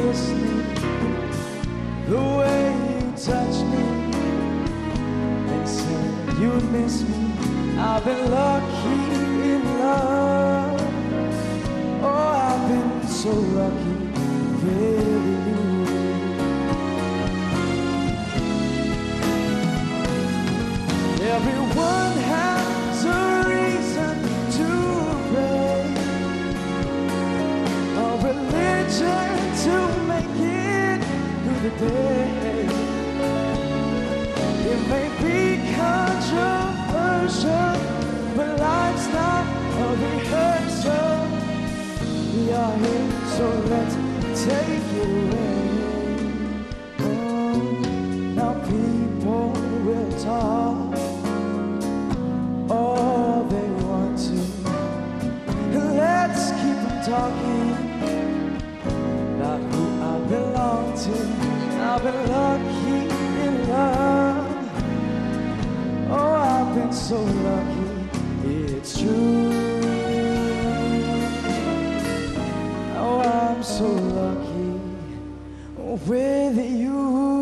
kiss me, the way you touch me, and said you'd miss me. I've been lucky in love. Oh, I've been so lucky with you. Everyone has a reason to pray, a religion to make it through the day. It may be controversial, but life's not a rehearsal. We are here, so let's take it away. Oh, now people will talk all they want to. Let's keep them talking about who I belong to. I've been lucky in love. Oh, I've been so lucky, it's true. Oh, I'm so lucky with you.